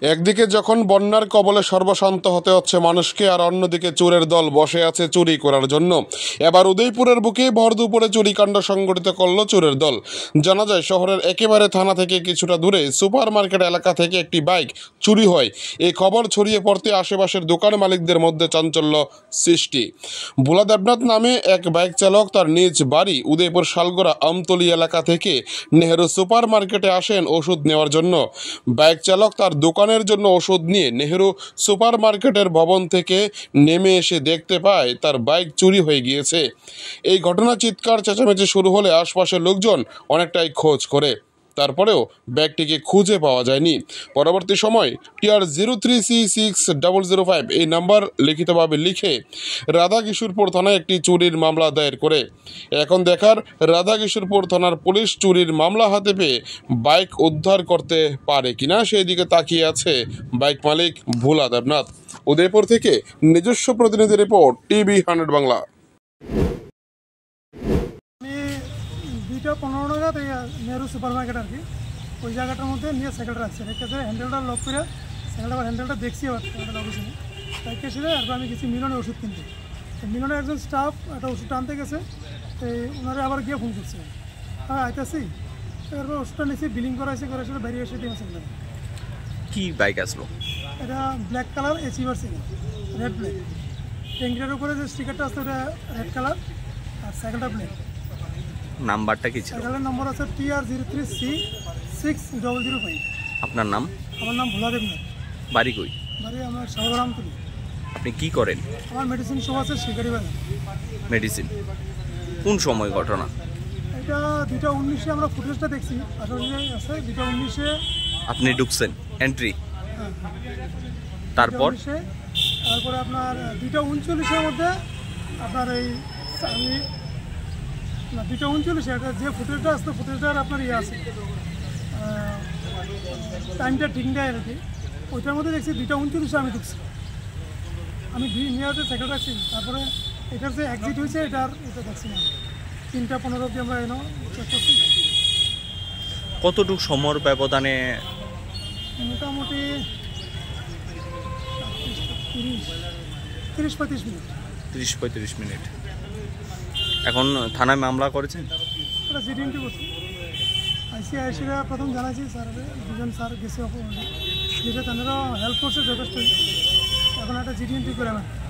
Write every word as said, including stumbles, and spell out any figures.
একদিকে যখন বন্যার কবলে সর্বশান্ত হতে হচ্ছে মানুষকে, আর অন্যদিকে চোরের দল বসে আছে চুরি করার জন্য। এবার উদয়পুরের বুকে ভর দুপুরে চুরিকাণ্ড সংগঠিত করল চোরের দল। জানা যায়, শহরের একেবারে থানা থেকে কিছুটা দূরে সুপার মার্কেট এলাকা থেকে একটি বাইক চুরি হয়। এই খবর ছড়িয়ে পড়তে আশেপাশের দোকান মালিকদের মধ্যে চাঞ্চল্য সৃষ্টি। ভোলা দেবনাথ নামে এক বাইক চালক তার নিজ বাড়ি উদয়পুর শালগোড়া আমতলী এলাকা থেকে নেহেরু সুপার মার্কেটে আসেন ওষুধ নেওয়ার জন্য। বাইক চালক তার দোকানের জন্য ওষুধ নিয়ে নেহেরু সুপার মার্কেটের ভবন থেকে নেমে এসে দেখতে পায় তার বাইক চুরি হয়ে গিয়েছে। এই ঘটনা চিৎকার চেঁচামেচি শুরু হলে আশপাশের লোকজন অনেকটাই খোঁজ করে, তারপরেও ব্যাগটিকে খুঁজে পাওয়া যায়নি। পরবর্তী সময় TR zero three C six double zero five এই নাম্বার লিখিতভাবে লিখে রাধাকিশোরপুর থানায় একটি চুরির মামলা দায়ের করে। এখন দেখার রাধাকিশোরপুর থানার পুলিশ চুরির মামলা হাতে পেয়ে বাইক উদ্ধার করতে পারে কিনা সেই দিকে তাকিয়ে আছে বাইক মালিক ভোলা দেবনাথ। উদয়পুর থেকে নিজস্ব প্রতিনিধি রিপোর্ট, টিভি হান্ড্রেড বাংলা। দুইটা পনেরো নাগাদ এই নেহরু সুপার মার্কেট আর কি, ওই জায়গাটার মধ্যে নিয়ে সাইকেলটা রাখছে, রেখে হ্যান্ডেলটা লক করে সাইকেলটা আবার হ্যান্ডেলটা দেখছি আবার সাইকেলটা লক হয়েছিল, তাইকে সেরে এরপর আমি গেছি মিলনের ওষুধ কিনতে। মিলনের একজন স্টাফ একটা ওষুধটা আনতে গেছে, তো ওনারা আবার গিয়ে ফোন করছে, হ্যাঁ আইতেছি। এরপর ওষুধটা নিয়েছি, বিলিং করাইছে, করে সেটা বেরিয়ে এসে দিয়ে সাইকেল। কি বাইক আসলো? এটা black colour Achiever cycle, red black. ট্যাঙ্কিটার উপরে যে স্টিকারটা আসছে ওটা রেড কালার, আর সাইকেলটা ব্ল্যাক। নাম্বারটা কি ছিল? সাইকেলের নম্বর আছে T R zero three C six double zero five. আপনার নাম? আমার নাম ভোলা দেবনাথ। বাড়ি কই? বাড়ি আমার শালগোড়া আমতলী। আপনি কি করেন? আমার মেডিসিন শপ আছে শিকারি বাজার। মেডিসিন। কোন সময় ঘটনা? এটা দুইটা উনিশে আমরা ফুটেজটা দেখছি, আসলে আছে দুইটা উনিশে আপনি ঢুকছেন এন্ট্রি, তারপর তারপরে আপনার দুইটা উনচল্লিশের মধ্যে আপনার এই আমি না দুইটা উনচল্লিশে একটা যে ফুটেজটা আসতো ফুটেজটার আপনার ইয়ে আছে, টাইমটা ঠিক নেই আর কি। ওইটার মধ্যে দেখছি দুইটা উনচল্লিশে আমি ঢুকছি, আমি নিয়ে হচ্ছে সেকেন্ড রাখছি। তারপরে এটার যে এক্সিট হয়েছে এটার এটা দেখছি না, তিনটা পনেরো অব্দি আমরা এনো চেক করছি। কতটুকু সময়ের ব্যবধানে? মোটামুটি তিরিশ তিরিশ পঁয়ত্রিশ মিনিট। তিরিশ পঁয়ত্রিশ মিনিট। এখন থানায় মামলা করেছেন? এটা জিডিএনটি করছি, আইসিআইসিরা প্রথম জানাইছি স্যার, দুজন স্যার গেছে, যেটা তাদেরও হেল্প করছে যথেষ্ট। এখন একটা জিডিএনটি করে আমার